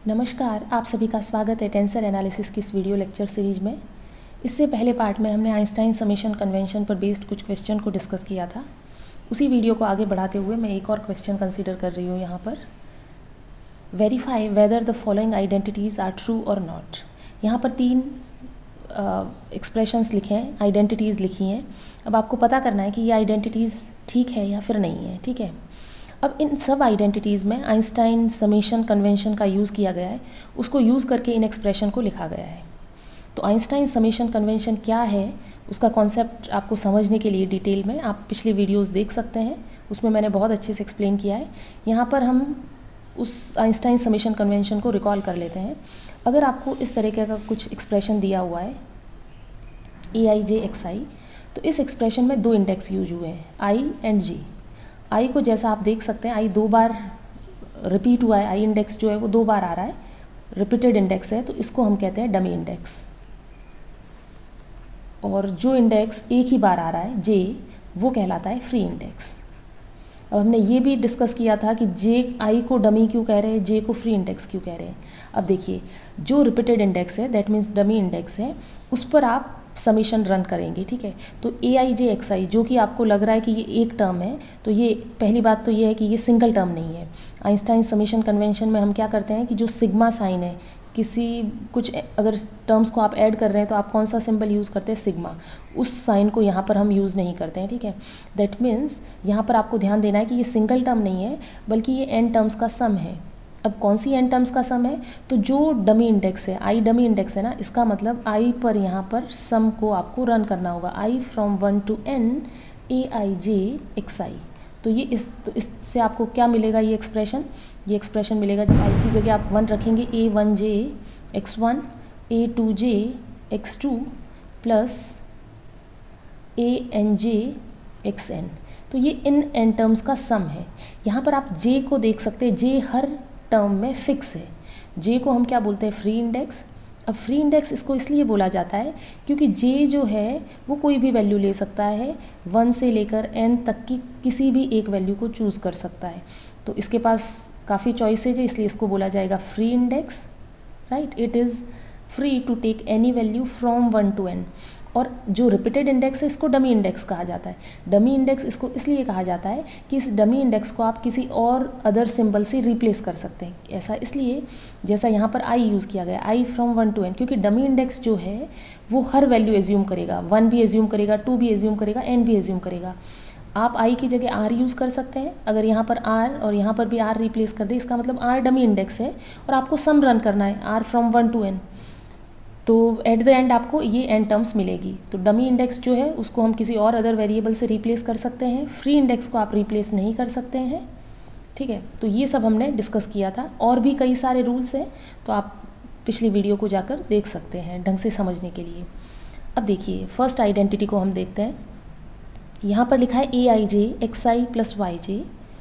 नमस्कार, आप सभी का स्वागत है टेंसर एनालिसिस की इस वीडियो लेक्चर सीरीज में। इससे पहले पार्ट में हमने आइंस्टाइन समेशन कन्वेंशन पर बेस्ड कुछ क्वेश्चन को डिस्कस किया था। उसी वीडियो को आगे बढ़ाते हुए मैं एक और क्वेश्चन कंसीडर कर रही हूँ यहाँ पर। Verify whether the following identities are true और नॉट। यहाँ पर तीन एक्सप्रेशंस लिखे हैं, आइडेंटिटीज़ लिखी हैं। अब आपको पता करना है कि ये आइडेंटिटीज़ ठीक है या फिर नहीं है। ठीक है, अब इन सब आइडेंटिटीज़ में आइंस्टाइन समेशन कन्वेंशन का यूज़ किया गया है, उसको यूज़ करके इन एक्सप्रेशन को लिखा गया है। तो आइंस्टाइन समेशन कन्वेंशन क्या है, उसका कॉन्सेप्ट आपको समझने के लिए डिटेल में आप पिछली वीडियोस देख सकते हैं, उसमें मैंने बहुत अच्छे से एक्सप्लेन किया है। यहाँ पर हम उस आइंस्टाइन समेशन कन्वेंशन को रिकॉल कर लेते हैं। अगर आपको इस तरीके का कुछ एक्सप्रेशन दिया हुआ है AIJ XI, तो इस एक्सप्रेशन में दो इंडेक्स यूज हुए हैं, I एंड J। आई को जैसा आप देख सकते हैं, आई दो बार रिपीट हुआ है, आई इंडेक्स जो है वो दो बार आ रहा है, रिपीटेड इंडेक्स है, तो इसको हम कहते हैं डमी इंडेक्स। और जो इंडेक्स एक ही बार आ रहा है जे, वो कहलाता है फ्री इंडेक्स। अब हमने ये भी डिस्कस किया था कि जे आई को डमी क्यों कह रहे हैं, जे को फ्री इंडेक्स क्यों कह रहे हैं। अब देखिए, जो रिपीटेड इंडेक्स है दैट मीन्स डमी इंडेक्स है, उस पर आप समीशन रन करेंगे। ठीक है, तो AIJ XI जो कि आपको लग रहा है कि ये एक टर्म है, तो ये पहली बात तो ये है कि ये सिंगल टर्म नहीं है। आइंस्टाइन समेशन कन्वेंशन में हम क्या करते हैं कि जो सिग्मा साइन है, किसी कुछ अगर टर्म्स को आप ऐड कर रहे हैं तो आप कौन सा सिंबल यूज़ करते हैं, सिग्मा। उस साइन को यहाँ पर हम यूज़ नहीं करते हैं। ठीक है, दैट मीन्स यहाँ पर आपको ध्यान देना है कि ये सिंगल टर्म नहीं है, बल्कि ये n टर्म्स का सम है। अब कौन सी n टर्म्स का सम है, तो जो डमी इंडेक्स है, I डमी इंडेक्स है ना, इसका मतलब I पर यहाँ पर सम को आपको रन करना होगा, I from 1 to n AIJ XI। तो ये तो इससे आपको क्या मिलेगा, ये एक्सप्रेशन मिलेगा जब I की जगह आप 1 रखेंगे, A1J X1 A2J X2 plus ANJ XN। तो ये इन n टर्म्स का सम है। यहाँ पर आप J को देख सकते हैं, J हर टर्म में फिक्स है। J को हम क्या बोलते हैं, फ्री इंडेक्स। अब फ्री इंडेक्स इसको इसलिए बोला जाता है क्योंकि J जो है वो कोई भी वैल्यू ले सकता है, 1 से लेकर n तक की किसी भी एक वैल्यू को चूज़ कर सकता है। तो इसके पास काफ़ी चॉइसेज है, इसलिए इसको बोला जाएगा free index. Right, it is free to take any value from 1 to n। और जो रिपीटेड इंडेक्स है इसको डमी इंडेक्स कहा जाता है। डमी इंडेक्स इसको इसलिए कहा जाता है कि इस डमी इंडेक्स को आप किसी और अदर सिंबल से रिप्लेस कर सकते हैं। ऐसा इसलिए जैसा यहाँ पर I यूज़ किया गया, I फ्रॉम 1 to n, क्योंकि डमी इंडेक्स जो है वो हर वैल्यू एज्यूम करेगा, 1 भी एज्यूम करेगा, 2 भी एज्यूम करेगा, n भी एज्यूम करेगा। आप I की जगह R यूज़ कर सकते हैं। अगर यहाँ पर R और यहाँ पर भी R रिप्लेस कर दे, इसका मतलब R डमी इंडेक्स है और आपको सम रन करना है, R फ्रॉम 1 to n। तो एट द एंड आपको ये n टर्म्स मिलेगी। तो डमी इंडेक्स जो है उसको हम किसी और अदर वेरिएबल से रिप्लेस कर सकते हैं, फ्री इंडेक्स को आप रिप्लेस नहीं कर सकते हैं। ठीक है, तो ये सब हमने डिस्कस किया था। और भी कई सारे रूल्स हैं, तो आप पिछली वीडियो को जाकर देख सकते हैं ढंग से समझने के लिए। अब देखिए, फर्स्ट आइडेंटिटी को हम देखते हैं। यहाँ पर लिखा है AIJ XI प्लस YJ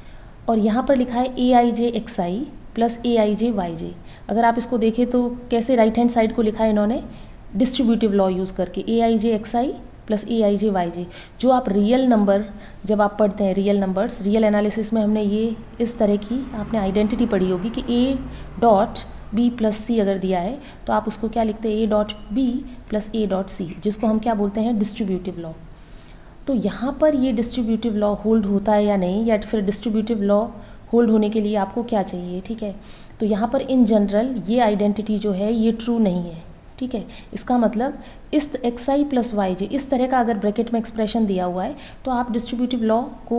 और यहाँ पर लिखा है AIJ XI plus AIJ YJ। अगर आप इसको देखें तो कैसे राइट हैंड साइड को लिखा है इन्होंने, डिस्ट्रीब्यूटिव लॉ यूज़ करके, AIJ XI plus AIJ YJ। जो आप रियल नंबर जब आप पढ़ते हैं, रियल नंबर्स, रियल एनालिसिस में हमने ये इस तरह की आपने आइडेंटिटी पढ़ी होगी कि A dot B plus C अगर दिया है तो आप उसको क्या लिखते हैं, A dot B plus A dot C, जिसको हम क्या बोलते हैं, डिस्ट्रीब्यूटिव लॉ। तो यहाँ पर ये डिस्ट्रीब्यूटिव लॉ होल्ड होता है या नहीं, या फिर डिस्ट्रीब्यूटिव लॉ होल्ड होने के लिए आपको क्या चाहिए। ठीक है, तो यहाँ पर इन जनरल ये आइडेंटिटी जो है ये ट्रू नहीं है। ठीक है, इसका मतलब इस XI प्लस YJ इस तरह का अगर ब्रैकेट में एक्सप्रेशन दिया हुआ है तो आप डिस्ट्रीब्यूटिव लॉ को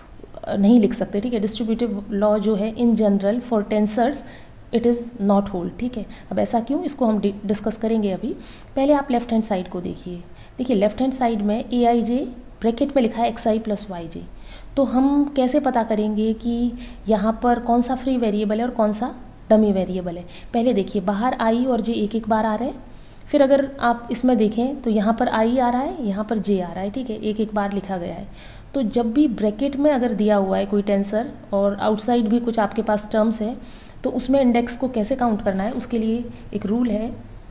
नहीं लिख सकते। ठीक है, डिस्ट्रीब्यूटिव लॉ जो है in general for tensors it is not hold. ठीक है, अब ऐसा क्यों, इसको हम डिस्कस करेंगे अभी। पहले आप लेफ्ट हैंड साइड को देखिए। देखिए, लेफ्ट हैंड साइड में AIJ ब्रैकेट में लिखा है XI प्लस YJ। तो हम कैसे पता करेंगे कि यहाँ पर कौन सा फ्री वेरिएबल है और कौन सा डमी वेरिएबल है। पहले देखिए, बाहर I और J एक एक बार आ रहे हैं, फिर अगर आप इसमें देखें तो यहाँ पर I आ रहा है, यहाँ पर J आ रहा है। ठीक है, एक एक बार लिखा गया है। तो जब भी ब्रैकेट में अगर दिया हुआ है कोई टेंसर और आउटसाइड भी कुछ आपके पास टर्म्स है, तो उसमें इंडेक्स को कैसे काउंट करना है, उसके लिए एक रूल है,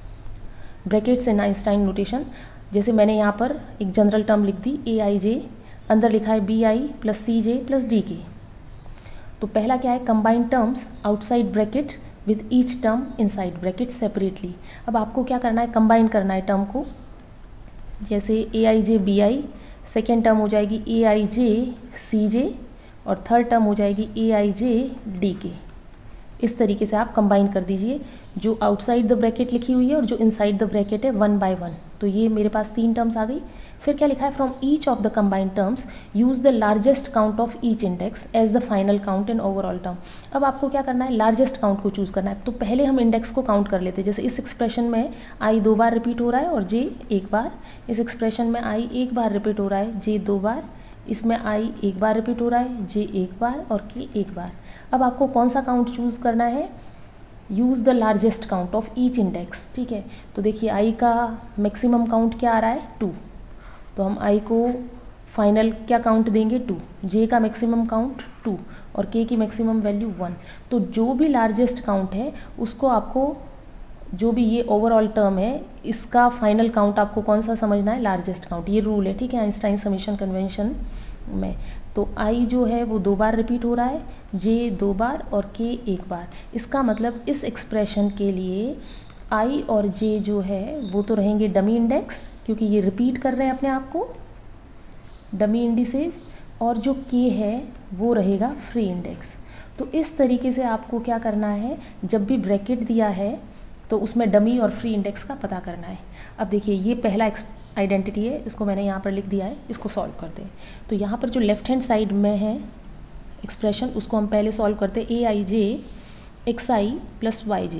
ब्रैकेट्स इन आइंस्टाइन नोटेशन। जैसे मैंने यहाँ पर एक जनरल टर्म लिख दी AIJ, अंदर लिखा है BI plus CJ plus DK। तो पहला क्या है, combined terms outside bracket with each term inside bracket separately. अब आपको क्या करना है, कंबाइन करना है टर्म को। जैसे AIJ/BI, सेकेंड टर्म हो जाएगी AIJ/CJ और थर्ड टर्म हो जाएगी AIJ/DK। इस तरीके से आप कंबाइन कर दीजिए, जो आउटसाइड द ब्रैकेट लिखी हुई है और जो इनसाइड द ब्रैकेट है 1 by 1। तो ये मेरे पास 3 टर्म्स आ गई। फिर क्या लिखा है, from each of the combined terms use the largest count of each index as the final count in overall term. अब आपको क्या करना है, लार्जेस्ट काउंट को चूज़ करना है। तो पहले हम इंडेक्स को काउंट कर लेते हैं। जैसे इस एक्सप्रेशन में I 2 बार रिपीट हो रहा है और J 1 बार। इस एक्सप्रेशन में I 1 बार रिपीट हो रहा है, J 2 बार। इसमें I 1 बार रिपीट हो रहा है, J 1 बार और K 1 बार। अब आपको कौन सा काउंट चूज़ करना है, use the largest count of each index. ठीक है, तो देखिए I का मैक्सिमम काउंट क्या आ रहा है, 2। तो हम I को फाइनल क्या काउंट देंगे, 2। J का मैक्सिमम काउंट 2 और K की मैक्सिमम वैल्यू 1। तो जो भी लार्जेस्ट काउंट है उसको आपको, जो भी ये ओवरऑल टर्म है इसका फाइनल काउंट आपको कौन सा समझना है, लार्जेस्ट काउंट। ये रूल है, ठीक है, आइंस्टाइन समेशन कन्वेंशन में। तो I जो है वो 2 बार रिपीट हो रहा है, J 2 बार और K 1 बार। इसका मतलब इस एक्सप्रेशन के लिए I और J जो है वो तो रहेंगे डमी इंडेक्स, क्योंकि ये रिपीट कर रहे हैं अपने आप को, डमी इंडिसेज, और जो K है वो रहेगा फ्री इंडेक्स। तो इस तरीके से आपको क्या करना है, जब भी ब्रैकेट दिया है तो उसमें डमी और फ्री इंडेक्स का पता करना है। अब देखिए ये पहला आइडेंटिटी है, इसको मैंने यहाँ पर लिख दिया है, इसको सॉल्व करते हैं। तो यहाँ पर जो लेफ्ट हैंड साइड में है एक्सप्रेशन, उसको हम पहले सॉल्व करते हैं, AIJ/XI + YJ।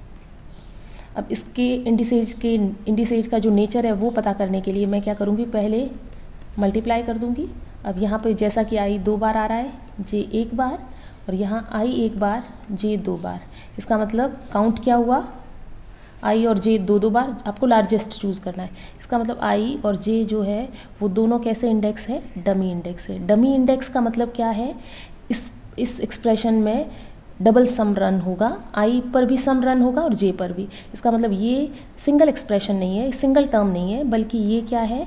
अब इसके इंडिसेज का जो नेचर है वो पता करने के लिए मैं क्या करूँगी, पहले मल्टीप्लाई कर दूँगी। अब यहाँ पर जैसा कि I 2 बार आ रहा है, J 1 बार, और यहाँ I 1 बार, J 2 बार। इसका मतलब काउंट क्या हुआ, I और J 2 बार। आपको लार्जेस्ट चूज़ करना है। इसका मतलब I और J जो है वो दोनों कैसे इंडेक्स है, डमी इंडेक्स है। डमी इंडेक्स का मतलब क्या है, इस एक्सप्रेशन में डबल सम रन होगा, I पर भी सम रन होगा और J पर भी। इसका मतलब ये सिंगल एक्सप्रेशन नहीं है, सिंगल टर्म नहीं है, बल्कि ये क्या है,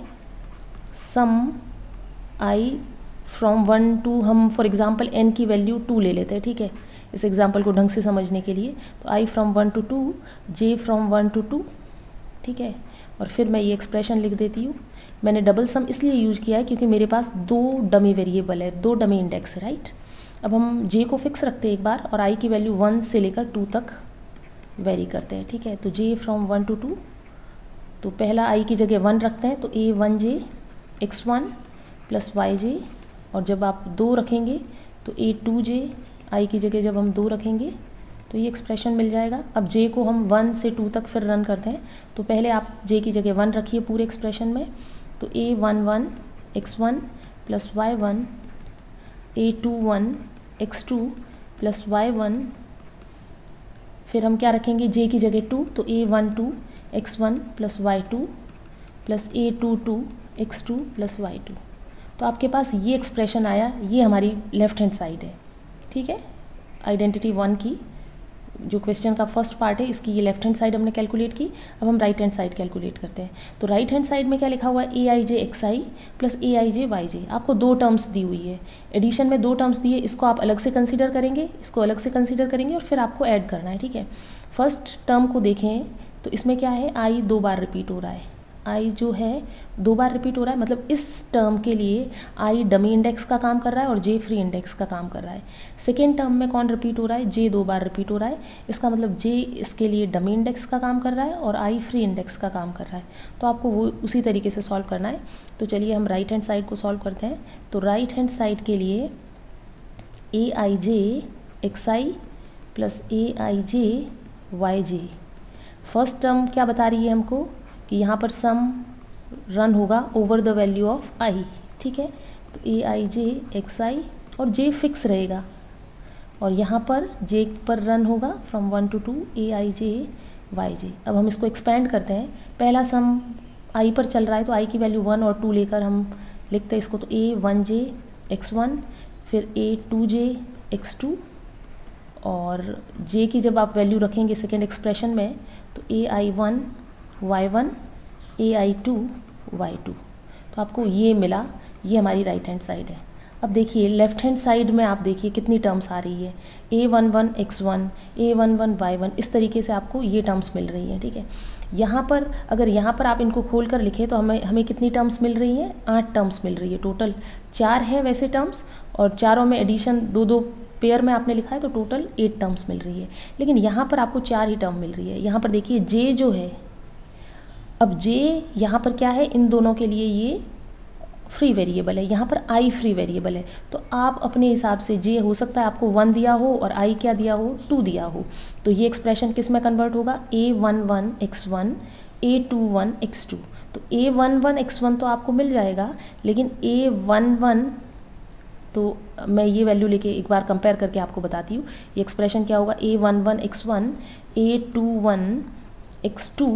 सम I फ्रॉम 1 to, हम फॉर एग्जांपल n की वैल्यू 2 ले लेते हैं, ठीक है, इस एग्जांपल को ढंग से समझने के लिए। तो I from 1 to 2, J from 1 to 2, ठीक है, और फिर मैं ये एक्सप्रेशन लिख देती हूँ। मैंने डबल सम इसलिए यूज किया है क्योंकि मेरे पास 2 डमी वेरिएबल है, 2 डमी इंडेक्स है, राइट। अब हम J को फिक्स रखते हैं एक बार, और I की वैल्यू 1 से लेकर 2 तक वेरी करते हैं, ठीक है। तो J फ्रॉम 1 to 2, तो पहला I की जगह 1 रखते हैं, तो A1J x1 + YJ, और जब आप 2 रखेंगे तो A2J, I की जगह जब हम 2 रखेंगे तो ये एक्सप्रेशन मिल जाएगा। अब J को हम 1 से 2 तक फिर रन करते हैं। तो पहले आप J की जगह 1 रखिए पूरे एक्सप्रेशन में, तो A11 x1 + Y1, A21 x2 + Y1, फिर हम क्या रखेंगे, J की जगह 2, तो A12 x1 + Y2 + A22 x2 + Y2। तो आपके पास ये एक्सप्रेशन आया, ये हमारी लेफ्ट हैंड साइड है, ठीक है। आइडेंटिटी 1 की जो क्वेश्चन का फर्स्ट पार्ट है, इसकी ये लेफ्ट हैंड साइड हमने कैलकुलेट की। अब हम राइट हैंड साइड कैलकुलेट करते हैं। तो राइट हैंड साइड में क्या लिखा हुआ है, AIJ/XI + AIJ/YJ। आपको 2 टर्म्स दी हुई है, एडिशन में 2 टर्म्स दिए, इसको आप अलग से कंसीडर करेंगे, इसको अलग से कंसीडर करेंगे, और फिर आपको ऐड करना है, ठीक है। फर्स्ट टर्म को देखें तो इसमें क्या है, I 2 बार रिपीट हो रहा है, I जो है 2 बार रिपीट हो रहा है, मतलब इस टर्म के लिए I डमी इंडेक्स का काम कर रहा है और J फ्री इंडेक्स का काम कर रहा है। सेकेंड टर्म में कौन रिपीट हो रहा है, J 2 बार रिपीट हो रहा है। इसका मतलब J इसके लिए डमी इंडेक्स का काम कर रहा है और I फ्री इंडेक्स का काम कर रहा है। तो आपको वो उसी तरीके से सॉल्व करना है। तो चलिए हम राइट हैंड साइड को सॉल्व करते हैं। तो राइट हैंड साइड के लिए AIJ/XI + AIJ/YJ। फर्स्ट टर्म क्या बता रही है हमको कि यहाँ पर सम रन होगा over the value of I, ठीक है। तो AIJ/XI और J फिक्स रहेगा, और यहाँ पर J पर रन होगा फ्रॉम 1 to 2 AIJ/YJ। अब हम इसको एक्सपेंड करते हैं। पहला सम I पर चल रहा है, तो I की वैल्यू 1 और 2 लेकर हम लिखते हैं इसको, तो A1J/x1, फिर A2J/x2, और J की जब आप वैल्यू रखेंगे सेकेंड एक्सप्रेशन में, तो AI1Y1, AI2Y2। तो आपको ये मिला, ये हमारी राइट हैंड साइड है। अब देखिए लेफ्ट हैंड साइड में आप देखिए कितनी टर्म्स आ रही है, a11 x1, a11 y1, इस तरीके से आपको ये टर्म्स मिल रही हैं, ठीक है। यहाँ पर अगर यहाँ पर आप इनको खोल कर लिखें तो हमें कितनी टर्म्स मिल रही हैं, 8 टर्म्स मिल रही है। टोटल 4 है वैसे टर्म्स, और चारों में एडिशन 2-2 पेयर में आपने लिखा है तो टोटल 8 टर्म्स मिल रही है। लेकिन यहाँ पर आपको 4 ही टर्म मिल रही है। यहाँ पर देखिए जे जो है, अब जे यहाँ पर क्या है, इन दोनों के लिए ये फ्री वेरिएबल है, यहाँ पर आई फ्री वेरिएबल है। तो आप अपने हिसाब से जे हो सकता है आपको 1 दिया हो और आई क्या दिया हो, 2 दिया हो, तो ये एक्सप्रेशन किस में कन्वर्ट होगा, a11 x1, a21 x2। तो a11 x1 तो आपको मिल जाएगा, लेकिन a11, तो मैं ये वैल्यू लेके एक बार कंपेयर करके आपको बताती हूँ। ये एक्सप्रेशन क्या होगा, a11 x1, a21 x2,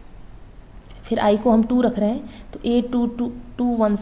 फिर i को हम 2 रख रहे हैं तो a21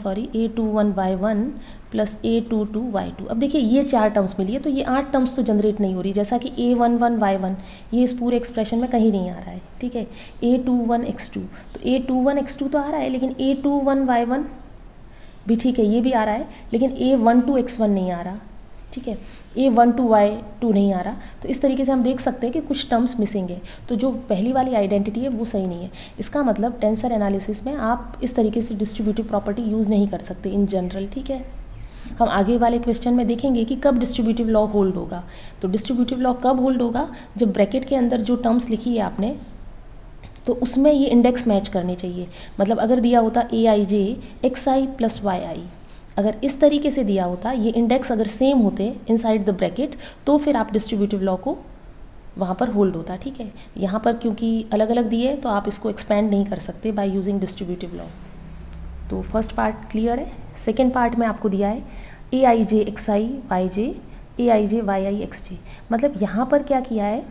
y1 plus a22 y2। अब देखिए ये 4 टर्म्स मिली है, तो ये 8 टर्म्स तो जनरेट नहीं हो रही, जैसा कि a11 y1 ये इस पूरे एक्सप्रेशन में कहीं नहीं आ रहा है, ठीक है। a21 x2, तो a21 x2 तो आ रहा है, लेकिन a21 y1 भी ठीक है, ये भी आ रहा है, लेकिन a12 x1 नहीं आ रहा, ठीक है, a12 y2 नहीं आ रहा। तो इस तरीके से हम देख सकते हैं कि कुछ टर्म्स मिसिंग है। तो जो पहली वाली आइडेंटिटी है वो सही नहीं है। इसका मतलब टेंसर एनालिसिस में आप इस तरीके से डिस्ट्रीब्यूटिव प्रॉपर्टी यूज़ नहीं कर सकते इन जनरल, ठीक है। हम आगे वाले क्वेश्चन में देखेंगे कि कब डिस्ट्रीब्यूटिव लॉ होल्ड होगा। तो डिस्ट्रीब्यूटिव लॉ कब होल्ड होगा, जब ब्रैकेट के अंदर जो टर्म्स लिखी है आपने, तो उसमें ये इंडेक्स मैच करने चाहिए। मतलब अगर दिया होता aij xi प्लस yi, अगर इस तरीके से दिया होता, ये इंडेक्स अगर सेम होते इनसाइड द ब्रैकेट, तो फिर आप डिस्ट्रीब्यूटिव लॉ को वहाँ पर होल्ड होता, ठीक है। यहाँ पर क्योंकि अलग अलग दिए तो आप इसको एक्सपेंड नहीं कर सकते बाय यूजिंग डिस्ट्रीब्यूटिव लॉ। तो फर्स्ट पार्ट क्लियर है। सेकेंड पार्ट में आपको दिया है aij xi yj aij yi xj। मतलब यहाँ पर क्या किया है,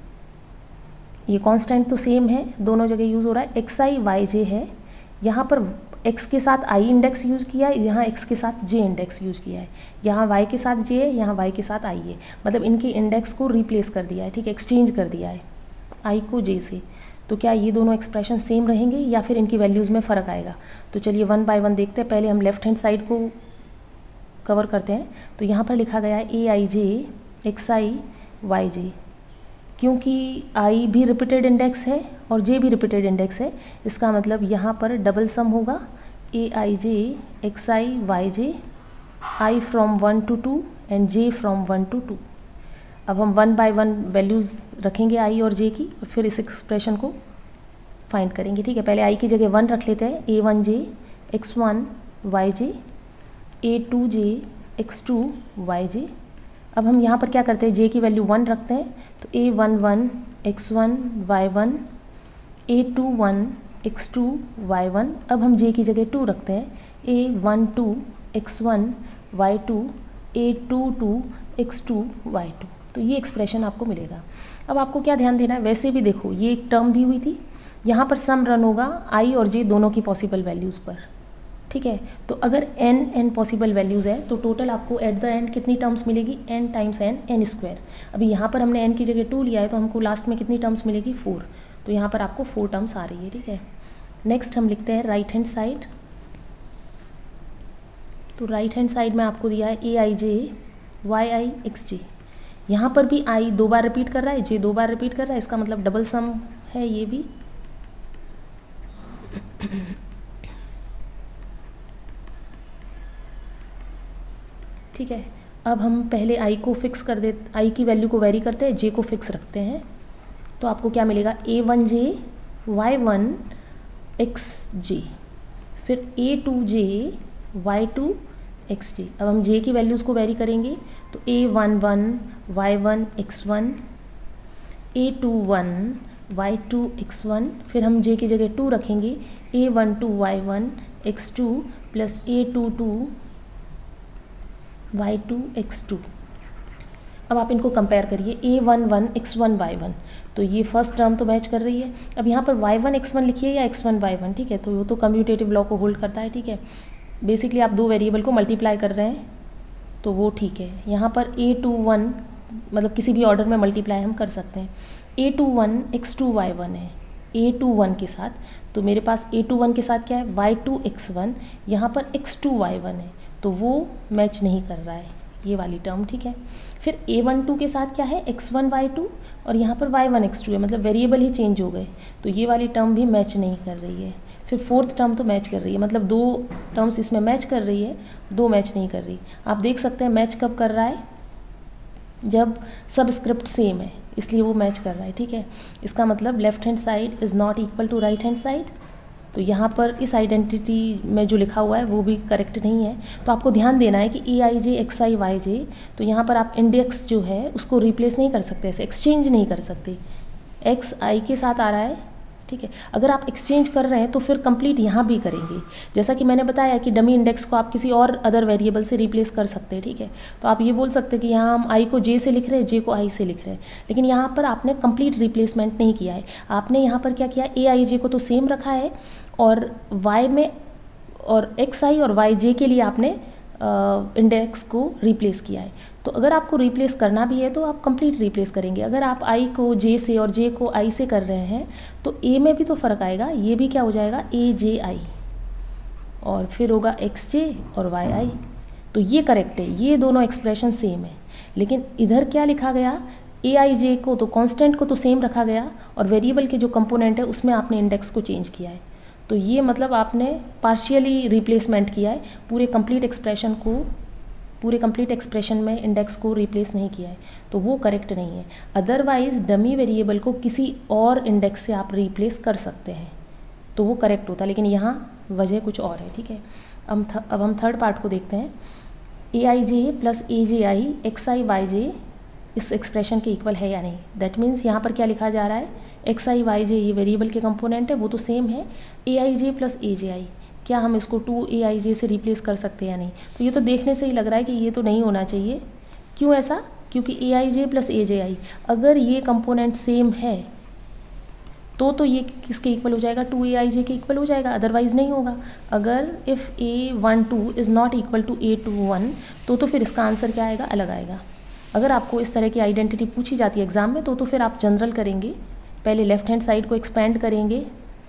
ये कांस्टेंट तो सेम है, दोनों जगह यूज़ हो रहा है, xi yj है, यहाँ पर x के साथ i इंडेक्स यूज़ किया है, यहाँ x के साथ j इंडेक्स यूज़ किया है, यहाँ y के साथ j है, यहाँ y के साथ i है। मतलब इनके इंडेक्स को रिप्लेस कर दिया है, ठीक है, एक्सचेंज कर दिया है i को j से। तो क्या ये दोनों एक्सप्रेशन सेम रहेंगे या फिर इनकी वैल्यूज़ में फ़र्क आएगा। तो चलिए 1 बाय 1 देखते हैं। पहले हम लेफ्ट हैंड साइड को कवर करते हैं। तो यहाँ पर लिखा गया है aij xi yj, क्योंकि i भी रिपीटेड इंडेक्स है और j भी रिपीटेड इंडेक्स है, इसका मतलब यहाँ पर डबल सम होगा aij xi yj i from 1 to 2 and j from 1 to 2। अब हम 1 बाय 1 वैल्यूज़ रखेंगे i और j की, और फिर इस एक्सप्रेशन को फाइंड करेंगे, ठीक है। पहले i की जगह 1 रख लेते हैं, a1j x1 yj a2j x2 yj। अब हम यहाँ पर क्या करते हैं, j की वैल्यू 1 रखते हैं, तो a11 x1 y1 a21 x2 y1। अब हम j की जगह 2 रखते हैं, a12 x1 y2 a22 x2 y2। तो ये एक्सप्रेशन आपको मिलेगा। अब आपको क्या ध्यान देना है, वैसे भी देखो ये एक टर्म दी हुई थी, यहाँ पर सम रन होगा i और j दोनों की पॉसिबल वैल्यूज़ पर, ठीक है। तो अगर n पॉसिबल वैल्यूज़ है तो टोटल आपको एट द एंड कितनी टर्म्स मिलेगी, n टाइम्स n स्क्वायर। अभी यहाँ पर हमने n की जगह 2 लिया है, तो हमको लास्ट में कितनी टर्म्स मिलेगी, 4। तो यहाँ पर आपको 4 टर्म्स आ रही है, ठीक है। नेक्स्ट हम लिखते हैं राइट हैंड साइड। तो राइट हैंड साइड में आपको दिया है aij yi xj। यहाँ पर भी i 2 बार रिपीट कर रहा है, j 2 बार रिपीट कर रहा है, इसका मतलब डबल सम है ये भी। ठीक है। अब हम पहले i को फिक्स कर दे, i की वैल्यू को वेरी करते हैं, j को फिक्स रखते हैं। तो आपको क्या मिलेगा, a1j y1 xj, फिर a2j y2 xj। अब हम j की वैल्यूज़ को वेरी करेंगे, तो a11 y1 x1 a21 y2 x1, फिर हम j की जगह 2 रखेंगे, a12 y1 x2 plus a22 y2 x2। अब आप इनको कंपेयर करिए, a11 x1 y1, तो ये फर्स्ट टर्म तो मैच कर रही है। अब यहाँ पर y1 x1 लिखिए या x1 y1, ठीक है, तो वो तो कम्यूटेटिव लॉ को होल्ड करता है, ठीक है। बेसिकली आप 2 वेरिएबल को मल्टीप्लाई कर रहे हैं तो वो ठीक है। यहाँ पर a21 मतलब किसी भी ऑर्डर में मल्टीप्लाई हम कर सकते हैं। a21 x2 y1 है a21 के साथ, तो मेरे पास a21 के साथ क्या है, y2 x1, यहाँ पर x2 y1 है, तो वो मैच नहीं कर रहा है ये वाली टर्म, ठीक है। फिर A12 के साथ क्या है, x1 y2 और यहाँ पर y1 x2 है, मतलब वेरिएबल ही चेंज हो गए, तो ये वाली टर्म भी मैच नहीं कर रही है। फिर फोर्थ टर्म तो मैच कर रही है, मतलब 2 टर्म्स इसमें मैच कर रही है, 2 मैच नहीं कर रही। आप देख सकते हैं मैच कब कर रहा है, जब सबस्क्रिप्ट सेम है, इसलिए वो मैच कर रहा है, ठीक है। इसका मतलब left hand side is not equal to right hand side. तो यहाँ पर इस आइडेंटिटी में जो लिखा हुआ है वो भी करेक्ट नहीं है। तो आपको ध्यान देना है कि AIJ XI YJ, तो यहाँ पर आप इंडेक्स जो है उसको रिप्लेस नहीं कर सकते, ऐसे एक्सचेंज नहीं कर सकते। एक्स आई के साथ आ रहा है, ठीक है। अगर आप एक्सचेंज कर रहे हैं तो फिर कंप्लीट यहाँ भी करेंगे। जैसा कि मैंने बताया कि डमी इंडेक्स को आप किसी और अदर वेरिएबल से रिप्लेस कर सकते हैं, ठीक है। तो आप ये बोल सकते हैं कि यहाँ हम आई को जे से लिख रहे हैं, जे को आई से लिख रहे हैं, लेकिन यहाँ पर आपने कंप्लीट रिप्लेसमेंट नहीं किया है। आपने यहाँ पर क्या किया, AIJ को तो सेम रखा है और वाई में और XI और YJ के लिए आपने इंडेक्स को रिप्लेस किया है। तो अगर आपको रिप्लेस करना भी है तो आप कंप्लीट रिप्लेस करेंगे। अगर आप I को J से और J को I से कर रहे हैं तो A में भी तो फ़र्क आएगा, ये भी क्या हो जाएगा AJI और फिर होगा XJ और YI। तो ये करेक्ट है, ये दोनों एक्सप्रेशन सेम है। लेकिन इधर क्या लिखा गया, AIJ को तो कांस्टेंट को तो सेम रखा गया और वेरिएबल के जो कंपोनेंट है उसमें आपने इंडेक्स को चेंज किया है। तो ये मतलब आपने पार्शियली रिप्लेसमेंट किया है, पूरे कंप्लीट एक्सप्रेशन में इंडेक्स को रिप्लेस नहीं किया है, तो वो करेक्ट नहीं है। अदरवाइज डमी वेरिएबल को किसी और इंडेक्स से आप रिप्लेस कर सकते हैं तो वो करेक्ट होता है, लेकिन यहाँ वजह कुछ और है, ठीक है। अब हम थर्ड पार्ट को देखते हैं। AIJ plus AJI XI YJ इस एक्सप्रेशन के इक्वल है या नहीं। दैट मीन्स यहाँ पर क्या लिखा जा रहा है, XI YJ ये वेरिएबल के कंपोनेंट है, वो तो सेम है। AIJ प्लस AJI, क्या हम इसको 2AIJ से रिप्लेस कर सकते हैं या नहीं। तो ये तो देखने से ही लग रहा है कि ये तो नहीं होना चाहिए। क्यों ऐसा, क्योंकि AIJ प्लस AJI अगर ये कंपोनेंट सेम है तो ये किसके इक्वल हो जाएगा, 2AIJ के इक्वल हो जाएगा, अदरवाइज नहीं होगा। अगर if A12 is not equal to A21 तो फिर इसका आंसर क्या आएगा, अलग आएगा। अगर आपको इस तरह की आइडेंटिटी पूछी जाती है एग्जाम में तो फिर आप जनरल करेंगे, पहले लेफ्ट हैंड साइड को एक्सपेंड करेंगे,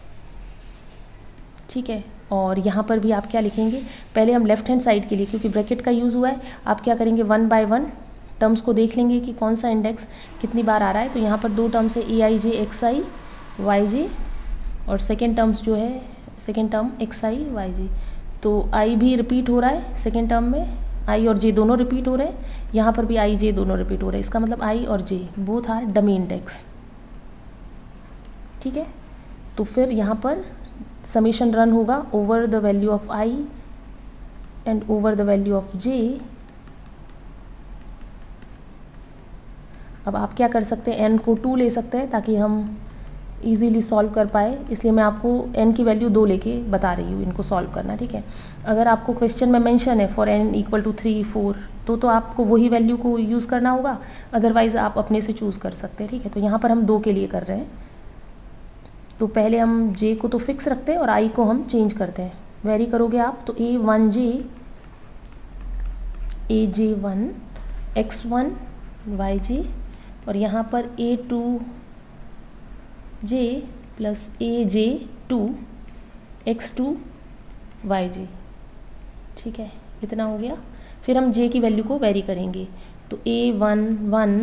ठीक है। और यहाँ पर भी आप क्या लिखेंगे, पहले हम लेफ्ट हैंड साइड के लिए, क्योंकि ब्रैकेट का यूज़ हुआ है, आप क्या करेंगे 1 बाय 1 टर्म्स को देख लेंगे कि कौन सा इंडेक्स कितनी बार आ रहा है। तो यहाँ पर 2 टर्म्स है AIJ XI YJ और सेकेंड टर्म्स जो है, सेकेंड टर्म XI YJ। तो I भी रिपीट हो रहा है सेकेंड टर्म में, I और J दोनों रिपीट हो रहे हैं, यहाँ पर भी I J दोनों रिपीट हो रहे हैं। इसका मतलब I और J both are dummy index, ठीक है। तो फिर यहाँ पर समेशन रन होगा over the value of I and over the value of J। अब आप क्या कर सकते हैं, n को 2 ले सकते हैं ताकि हम इजीली सॉल्व कर पाए, इसलिए मैं आपको n की वैल्यू 2 लेके बता रही हूँ इनको सॉल्व करना, ठीक है। अगर आपको क्वेश्चन में मेंशन है फॉर n इक्वल टू 3 4 तो आपको वही वैल्यू को यूज़ करना होगा, अदरवाइज़ आप अपने से चूज़ कर सकते हैं, ठीक है। तो यहाँ पर हम 2 के लिए कर रहे हैं, तो पहले हम J को तो फिक्स रखते हैं और I को हम चेंज करते हैं, वेरी करोगे आप। तो A1J AJ1 X1 YJ और यहाँ पर A2J plus AJ2 X2 YJ, ठीक है, इतना हो गया। फिर हम J की वैल्यू को वेरी करेंगे, तो A11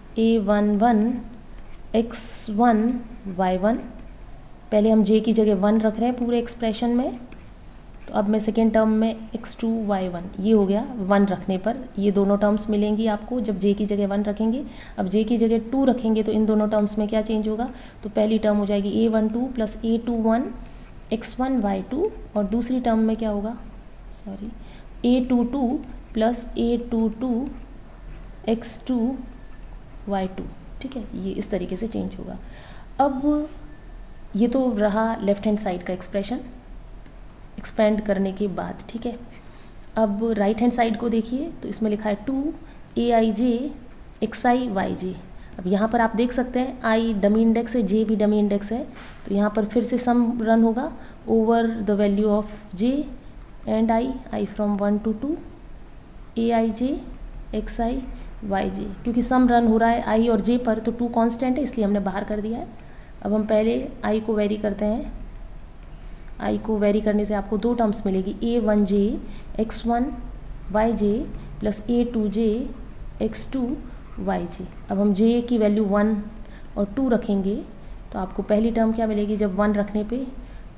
X1 Y1, पहले हम J की जगह 1 रख रहे हैं पूरे एक्सप्रेशन में, तो अब मैं सेकेंड टर्म में X2 Y1 ये हो गया 1 रखने पर, ये दोनों टर्म्स मिलेंगी आपको जब J की जगह 1 रखेंगे। अब J की जगह 2 रखेंगे तो इन दोनों टर्म्स में क्या चेंज होगा, तो पहली टर्म हो जाएगी A12 plus A21 X1 Y2 और दूसरी टर्म में क्या होगा, sorry, A22 plus A22 X2 Y2, ठीक है। ये इस तरीके से चेंज होगा। अब ये तो रहा लेफ्ट हैंड साइड का एक्सप्रेशन एक्सपेंड करने के बाद, ठीक है। अब राइट हैंड साइड को देखिए, तो इसमें लिखा है 2AIJ XI YJ। अब यहाँ पर आप देख सकते हैं I डमी इंडेक्स है, J भी डमी इंडेक्स है, तो यहाँ पर फिर से सम रन होगा over the value of J and I from 1 to 2 AIJ XI YJ। क्योंकि सम रन हो रहा है I और J पर, तो 2 कांस्टेंट है इसलिए हमने बाहर कर दिया है। अब हम पहले I को वेरी करते हैं, I को वेरी करने से आपको 2 टर्म्स मिलेगी, A1J X1 y j plus A2j x2 y j. अब हम j की वैल्यू 1 और 2 रखेंगे तो आपको पहली टर्म क्या मिलेगी, जब 1 रखने पे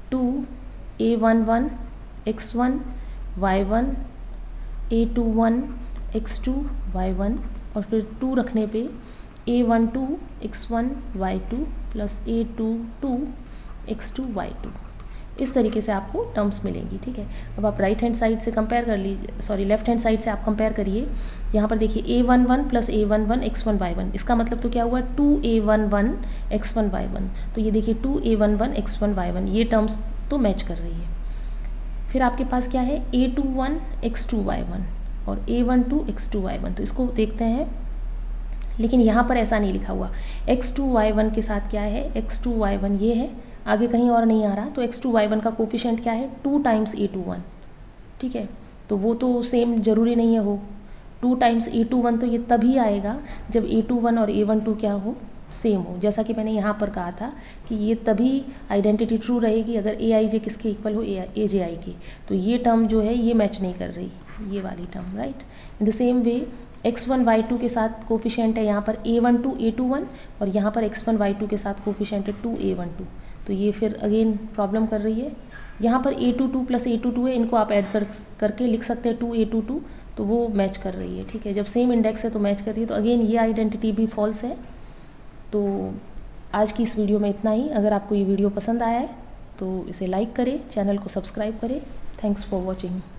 2A11 x1 y1 A21 x2 y1 और फिर 2 रखने पे A12 x1 y2 plus A22 x2 y2। इस तरीके से आपको टर्म्स मिलेंगी, ठीक है। अब आप राइट हैंड साइड से कंपेयर कर लीजिए, सॉरी लेफ्ट हैंड साइड से आप कंपेयर करिए। यहाँ पर देखिए A11 plus A11 x1 y1, इसका मतलब तो क्या हुआ 2A11 x1 y1। तो ये देखिए 2A11 x1 y1, ये टर्म्स तो मैच कर रही है। फिर आपके पास क्या है A21 x2 y1 और A12 x2 y1, तो इसको देखते हैं। लेकिन यहाँ पर ऐसा नहीं लिखा हुआ, x2 y1 के साथ क्या है x2 y1 ये है, आगे कहीं और नहीं आ रहा। तो x2 y1 का कोफिशिएंट क्या है 2 टाइम्स A21, ठीक है। तो वो तो सेम ज़रूरी नहीं है हो, 2 टाइम्स A21 तो ये तभी आएगा जब A21 और A12 क्या हो, सेम हो। जैसा कि मैंने यहाँ पर कहा था कि ये तभी आइडेंटिटी ट्रू रहेगी अगर Aij किसके इक्वल हो, Aj के। तो ये टर्म जो है ये मैच नहीं कर रही, ये वाली term, right. In the same way x1 y2 के साथ कोफिशिएंट है यहाँ पर A12 A21 और यहाँ पर x1 y2 के साथ कोफिशिएंट है 2A12, तो ये फिर अगेन प्रॉब्लम कर रही है। यहाँ पर A22 प्लस A22 है, इनको आप ऐड करके लिख सकते हैं 2A22, तो वो मैच कर रही है, ठीक है। जब सेम इंडेक्स है तो मैच कर रही है, तो अगेन ये आइडेंटिटी भी फॉल्स है। तो आज की इस वीडियो में इतना ही। अगर आपको ये वीडियो पसंद आया है तो इसे लाइक करें, चैनल को सब्सक्राइब करें। Thanks for watching.